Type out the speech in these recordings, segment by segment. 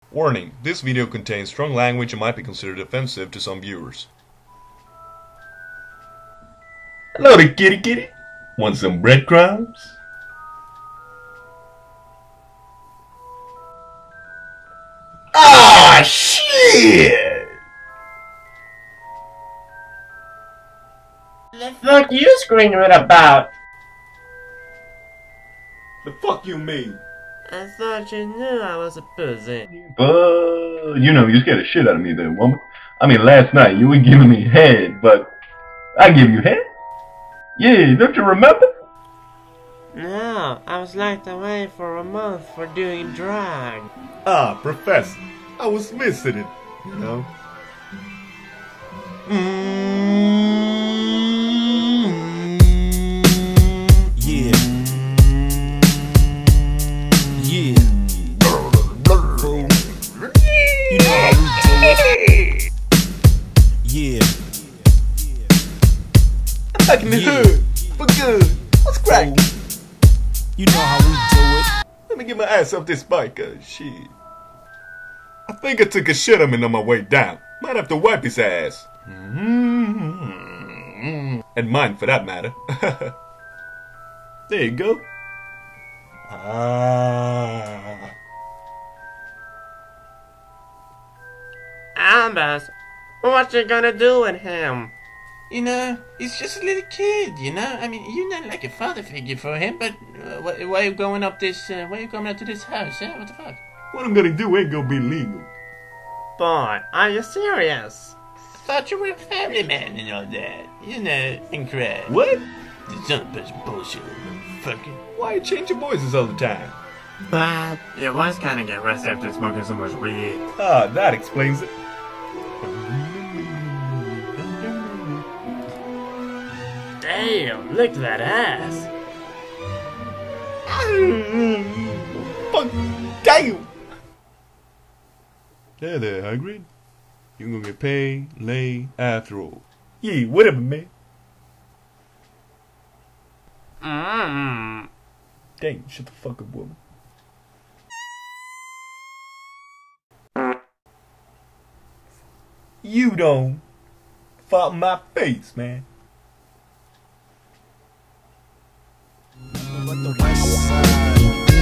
Warning, this video contains strong language and might be considered offensive to some viewers. Hello there, kitty kitty. Want some breadcrumbs? Ah, shit! The fuck you screaming about? The fuck you mean? I thought you knew I was a pussy. You know, you scared the shit out of me there, woman. I mean, last night you were giving me head, but I give you head? Yeah, don't you remember? No, I was locked away for a month for doing drag. Ah, Professor, I was missing it, you know. Yeah. Yeah. You know how we do it. Yeah. I'm back in the hood, for good. What's cracking? You know how we do it. Let me get my ass up this bike, shit. I think I took a shit on my way down. Might have to wipe his ass. And mine, for that matter. There you go. Albus, what you gonna do with him? You know, he's just a little kid, you know? I mean, you're not like a father figure for him, but why are you going up this, why are you coming up to this house, huh? What the fuck? What I'm gonna do ain't gonna be legal. Boy, are you serious? I thought you were a family man and all that. You know, and crap. What? This son of a bullshit, motherfucker. Why you change your voices all the time? But it was kinda get rusty after smoking so much weed. Ah, that explains it. Damn, look at that ass. Fuck, damn. There, Hagrid. You gonna get paid, lay, after all. Yeah, whatever, man. Dang, shut the fuck up, woman. You don't fall in my face, man. But the west side.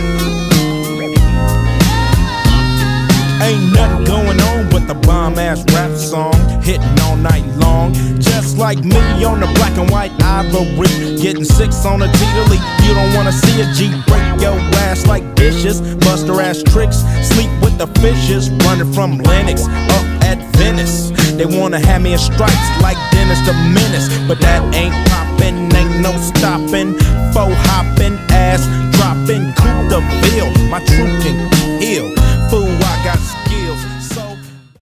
Ain't nothing going on but the bomb-ass rap song hitting all night long. Just like me on the black and white ivory, getting 6 on a G to leap. You don't wanna see a G break your ass like dishes, bust her ass tricks, sleep with the fishes, running from Lennox up at Venice. They wanna have me in stripes like Dennis the Menace, but that ain't poppin', ain't no stoppin'. Faux hoppin', ass droppin', Coupe de Ville, my troop can